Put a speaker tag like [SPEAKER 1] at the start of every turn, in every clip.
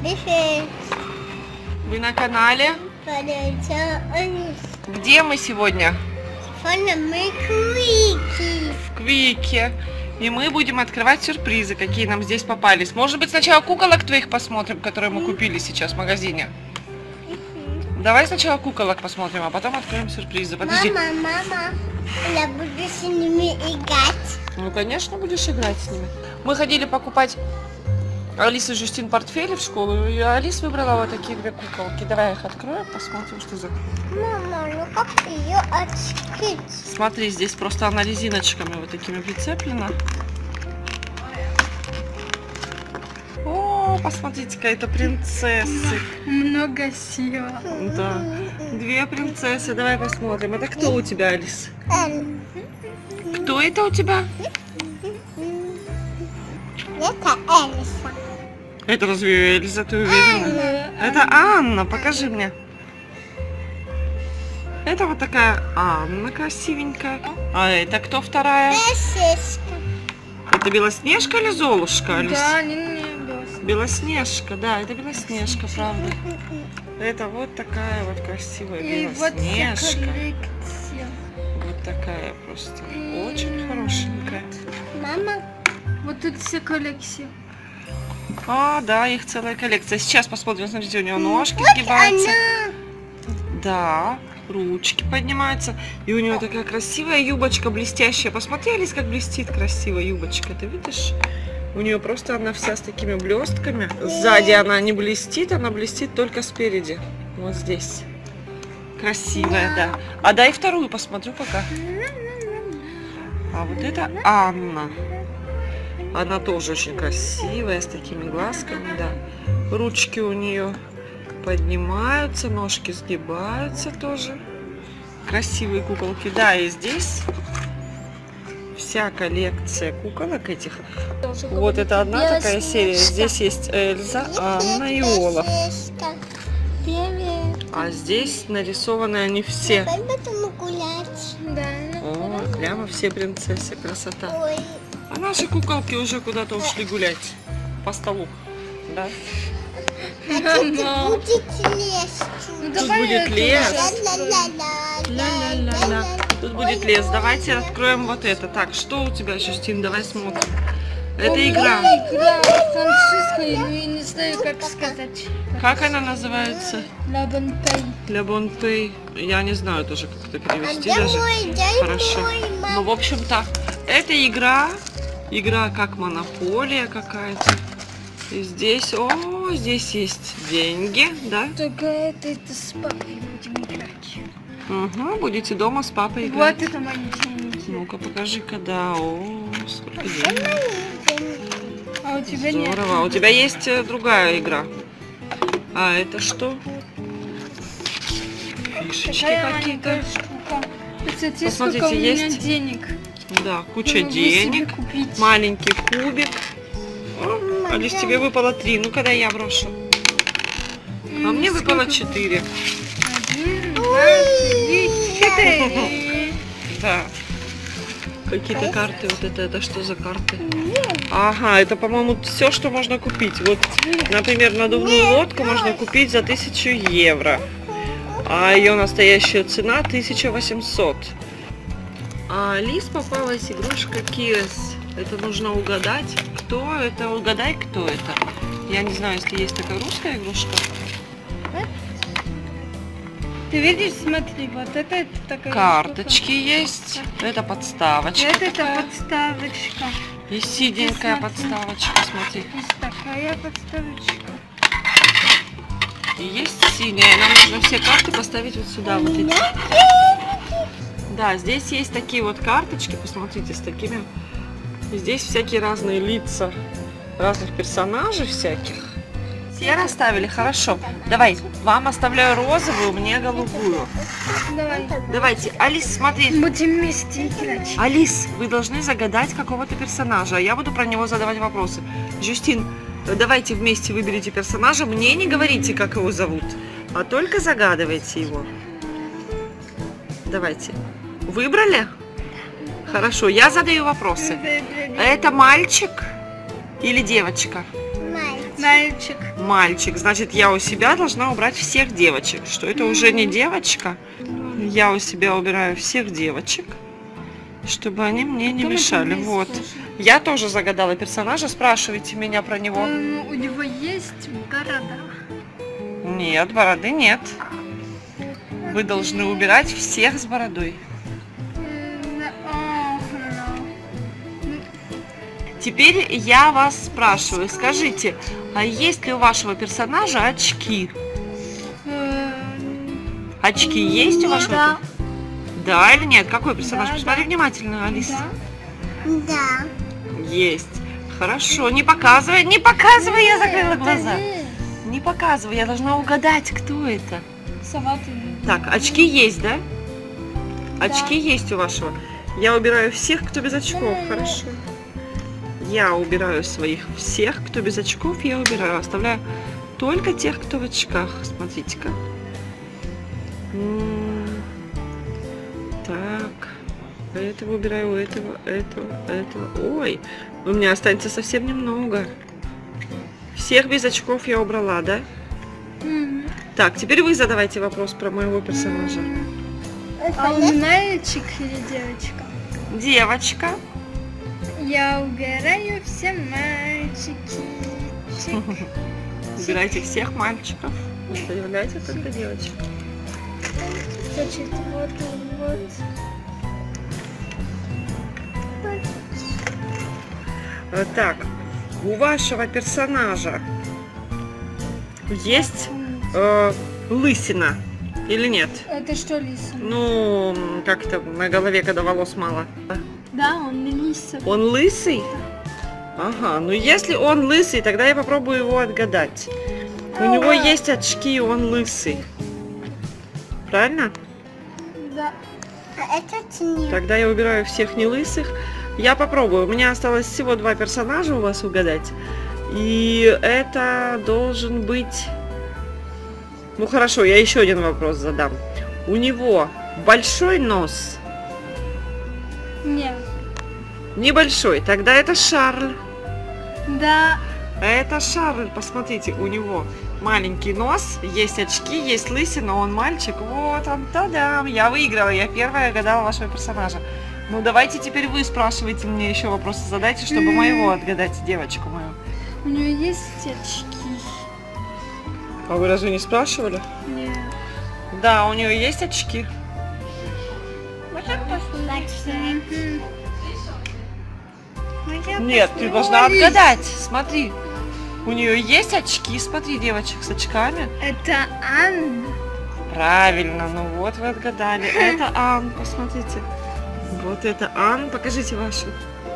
[SPEAKER 1] Привет.
[SPEAKER 2] Вы на канале? Где мы сегодня?
[SPEAKER 1] Мы Квики.
[SPEAKER 2] В Квике. И мы будем открывать сюрпризы, какие нам здесь попались. Может быть, сначала куколок твоих посмотрим, которые мы купили сейчас в магазине? Давай сначала куколок посмотрим, а потом откроем сюрпризы. Подожди.
[SPEAKER 1] Мама, я буду с ними играть.
[SPEAKER 2] Ну, конечно, будешь играть с ними. Мы ходили покупать Алисе и Жюстин портфели в школу, и Алис выбрала вот такие две куколки. Давай их откроем, посмотрим, что за...
[SPEAKER 1] Мама, ну как ее открыть?
[SPEAKER 2] Смотри, здесь просто она резиночками вот такими прицеплена. О, посмотрите-ка, это принцессы.
[SPEAKER 3] Много сил.
[SPEAKER 2] Да, две принцессы. Давай посмотрим. Это кто у тебя, Алис? Кто это у тебя?
[SPEAKER 1] Это Эльса.
[SPEAKER 2] Это разве Эльза, ты уверена? Это Анна, покажи мне. Это вот такая Анна красивенькая. А это кто вторая?
[SPEAKER 1] Белоснежка.
[SPEAKER 2] Это Белоснежка или Золушка, Алис?
[SPEAKER 3] Да, не Белоснежка.
[SPEAKER 2] Белоснежка, да, это Белоснежка, правда. Это вот такая вот красивая
[SPEAKER 3] И вот
[SPEAKER 2] Белоснежка.
[SPEAKER 3] коллекция.
[SPEAKER 2] Вот такая просто. Очень хорошенькая.
[SPEAKER 1] Мама.
[SPEAKER 3] Вот тут вся коллекция.
[SPEAKER 2] А, да, их целая коллекция. Сейчас посмотрим, смотрите, у нее ножки сгибаются. Да, ручки поднимаются. И у нее такая красивая юбочка блестящая. Посмотри, Алис, как блестит красивая юбочка. Ты видишь? У нее просто она вся с такими блестками. Сзади она не блестит, она блестит только спереди. Вот здесь. Красивая, да. А дай вторую посмотрю пока. А вот это Анна. Она тоже очень красивая, с такими глазками, да. Ручки у нее поднимаются, ножки сгибаются тоже. Красивые куколки. Да, и здесь вся коллекция куколок этих. Вот это одна такая серия. Здесь есть Эльза, Анна и Олаф.
[SPEAKER 1] Привет.
[SPEAKER 2] А здесь нарисованы они все.
[SPEAKER 1] Пойдем гулять.
[SPEAKER 3] Да.
[SPEAKER 2] О, прямо все принцессы. Красота.
[SPEAKER 1] Ой.
[SPEAKER 2] А наши куколки уже куда-то ушли гулять по столу. Да?
[SPEAKER 1] А тут будет лес.
[SPEAKER 3] Ну,
[SPEAKER 2] Тут
[SPEAKER 3] давай
[SPEAKER 2] будет
[SPEAKER 3] это
[SPEAKER 2] лес.
[SPEAKER 3] уже.
[SPEAKER 2] Ля-ля-ля-ля. Тут будет лес. Давайте откроем вот это. Так, что у тебя, Жюстин? Давай смотрим. Это игра.
[SPEAKER 3] Игра французская, но я не знаю, как сказать.
[SPEAKER 2] Как она называется?
[SPEAKER 3] La Bonne Paye.
[SPEAKER 2] Ля Бон Пей. Я не знаю тоже, как это перевести
[SPEAKER 1] А
[SPEAKER 2] даже.
[SPEAKER 1] дай
[SPEAKER 2] Хорошо.
[SPEAKER 1] мой, мама.
[SPEAKER 2] Ну, в общем-то, это игра. Игра как монополия какая-то. И здесь, здесь есть деньги, да?
[SPEAKER 3] Только это с папой будем играть.
[SPEAKER 2] Угу, будете дома с папой играть.
[SPEAKER 3] Вот это мои деньги.
[SPEAKER 2] Ну-ка, покажи-ка, да. О, сколько денег.
[SPEAKER 3] А у тебя нет?
[SPEAKER 2] Здорово. А у тебя есть другая игра. А это что? Фишечки
[SPEAKER 3] Такая
[SPEAKER 2] какие-то.
[SPEAKER 3] маленькая штука. Посмотрите,
[SPEAKER 2] Посмотрите,
[SPEAKER 3] сколько у меня
[SPEAKER 2] есть?
[SPEAKER 3] денег.
[SPEAKER 2] Да, куча
[SPEAKER 3] Я могу себе
[SPEAKER 2] денег.
[SPEAKER 3] купить.
[SPEAKER 2] Маленький кубик. О, Алис, тебе выпало 3. Ну, когда я брошу. А мне выпало 4.
[SPEAKER 3] 1, 2, 3, 4.
[SPEAKER 2] Да. Какие-то карты. Вот это что за карты? Ага, это, по-моему, все, что можно купить. Вот, например, надувную лодку можно купить за 1000 евро. А ее настоящая цена 1800. А Алис попалась игрушка Киос. Это нужно угадать, кто это. Угадай, кто это. Я не знаю, если есть такая русская игрушка.
[SPEAKER 3] Ты видишь, смотри, вот это такая
[SPEAKER 2] Карточки есть. Это подставочка.
[SPEAKER 3] штука. Это
[SPEAKER 2] такая.
[SPEAKER 3] подставочка.
[SPEAKER 2] И сиденькая
[SPEAKER 3] Смотри.
[SPEAKER 2] подставочка, смотри.
[SPEAKER 3] Есть такая подставочка.
[SPEAKER 2] И есть синяя. Нам нужно все карты поставить вот сюда. Вот эти. Да, здесь есть такие вот карточки, посмотрите, с такими. И здесь всякие разные лица разных персонажей всяких. Все расставили? Хорошо. Давай, вам оставляю розовую, мне голубую.
[SPEAKER 3] Давай.
[SPEAKER 2] Давайте, Алис, смотри.
[SPEAKER 3] Будем вместе играть.
[SPEAKER 2] Алис, вы должны загадать какого-то персонажа, а я буду про него задавать вопросы. Жюстин, давайте вместе выберите персонажа. Мне не говорите, как его зовут, а только загадывайте его. Давайте. Выбрали? Хорошо, я задаю вопросы. Это мальчик или девочка?
[SPEAKER 3] Мальчик.
[SPEAKER 2] Мальчик. Значит, я у себя должна убрать всех девочек. Что это уже не девочка. Я у себя убираю всех девочек, чтобы они мне не мешали. Вот. Я тоже загадала персонажа. Спрашивайте меня про него.
[SPEAKER 3] У него есть борода.
[SPEAKER 2] Нет, бороды нет. Вы должны убирать всех с бородой. Теперь я вас спрашиваю, скажите, а есть ли у вашего персонажа очки? Очки есть у вашего?
[SPEAKER 3] Да.
[SPEAKER 2] Да или нет? Какой персонаж?
[SPEAKER 3] Да,
[SPEAKER 2] Посмотри
[SPEAKER 3] да.
[SPEAKER 2] внимательно, Алис.
[SPEAKER 1] Да.
[SPEAKER 2] Есть. Хорошо, не показывай, не показывай, я закрыла глаза. Не показывай, я должна угадать, кто это. Так, очки есть, да? Очки есть у вашего. Я убираю всех, кто без очков. Хорошо. Я убираю своих всех, кто без очков, я убираю. Оставляю только тех, кто в очках. Смотрите-ка. Так. Этого убираю, этого. Ой, у меня останется совсем немного. Всех без очков я убрала, да? Так, теперь вы задавайте вопрос про моего персонажа.
[SPEAKER 3] А он мальчик или девочка?
[SPEAKER 2] Девочка.
[SPEAKER 3] Я убираю все мальчики.
[SPEAKER 2] Убирайте всех мальчиков. Оставляйте только девочек.
[SPEAKER 3] Значит, вот.
[SPEAKER 2] Так, у вашего персонажа есть лысина или нет?
[SPEAKER 3] Это что, лиса?
[SPEAKER 2] Ну, как-то на голове, когда волос мало.
[SPEAKER 3] Да, он лиса.
[SPEAKER 2] Он лысый? Ага, ну если он лысый, тогда я попробую его отгадать. У него есть очки, он лысый. Правильно?
[SPEAKER 3] Да.
[SPEAKER 1] А это нет.
[SPEAKER 2] Тогда я убираю всех не лысых. Я попробую. У меня осталось всего 2 персонажа у вас угадать. И это должен быть... Ну хорошо, я еще один вопрос задам. У него большой нос?
[SPEAKER 3] Нет.
[SPEAKER 2] Небольшой. Тогда это Шарль.
[SPEAKER 3] Да.
[SPEAKER 2] Это Шарль. Посмотрите, у него маленький нос, есть очки, есть лысина, он мальчик. Вот он, та-дам! Я выиграла, я первая гадала вашего персонажа. Ну давайте теперь вы спрашивайте мне еще вопросы, задайте, чтобы моего отгадать, девочку мою.
[SPEAKER 3] У нее есть очки?
[SPEAKER 2] А вы разве не спрашивали?
[SPEAKER 3] Нет.
[SPEAKER 2] Да, у нее есть очки.
[SPEAKER 1] Можно посмотреть?
[SPEAKER 2] Нет, ты должна отгадать. Смотри. У нее есть очки. Смотри, девочек с очками.
[SPEAKER 3] Это Анна.
[SPEAKER 2] Правильно, ну вот вы отгадали. Это Ан, посмотрите. Вот это Ан. Покажите вашу.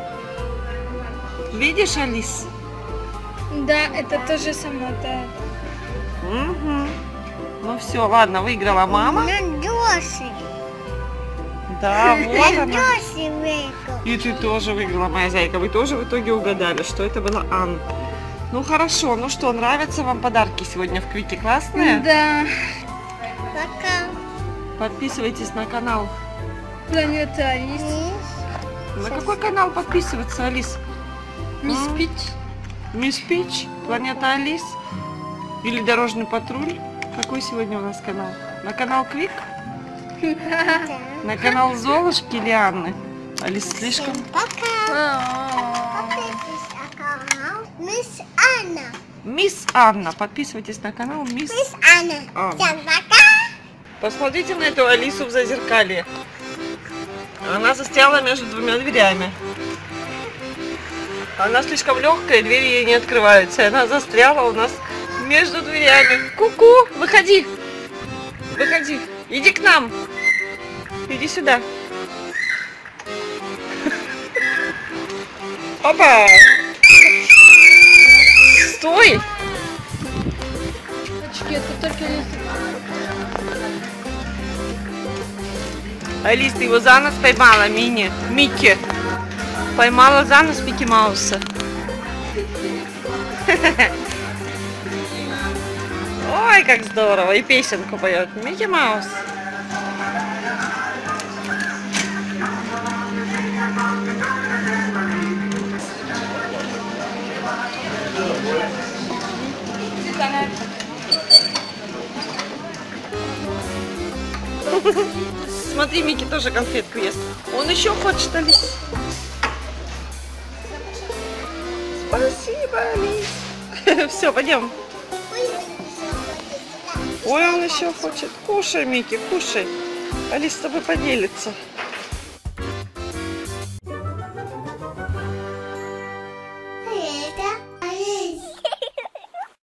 [SPEAKER 2] Видишь, Алис?
[SPEAKER 3] Да, это тоже сама, да.
[SPEAKER 2] Угу. Ну все, ладно, выиграла мама.
[SPEAKER 1] Надёши.
[SPEAKER 2] Да, вот она.
[SPEAKER 1] Надёши выиграл.
[SPEAKER 2] И ты тоже выиграла, моя зайка. Вы тоже в итоге угадали, что это была Ан. Ну хорошо, ну что, нравятся вам подарки сегодня в Квике? Классные?
[SPEAKER 3] Да.
[SPEAKER 1] Пока.
[SPEAKER 2] Подписывайтесь на канал.
[SPEAKER 3] Планета Алис.
[SPEAKER 2] На какой канал подписываться, Алис?
[SPEAKER 3] Мисс Пич.
[SPEAKER 2] Мисс Пич, Планета Алис или Дорожный патруль? Какой сегодня у нас канал? На канал Квик? На канал Золушки или Анны? Алис слишком...
[SPEAKER 1] Пока. Подписывайся на канал Мисс Анна.
[SPEAKER 2] Мисс Анна. Подписывайтесь на канал Мисс
[SPEAKER 1] Анна.
[SPEAKER 2] Анна.
[SPEAKER 1] Всем пока.
[SPEAKER 2] Посмотрите на эту Алису в зазеркалье. Она застряла между 2 дверями. Она слишком легкая, двери ей не открываются. И она застряла у нас между дверями. Ку-ку, выходи. Выходи. Иди к нам. Иди сюда. Опа. Стой.
[SPEAKER 3] Очки, это только
[SPEAKER 2] Алис, ты его за нос поймала, Микки. Поймала за нос Микки Мауса. Ой, как здорово. И песенку поет. Микки Маус. Смотри, Микки тоже конфетку ест. Он еще хочет, Алис. Спасибо, Алис. Все, пойдем. Ой, он еще хочет. Кушай, Микки, кушай. Алис с тобой поделится.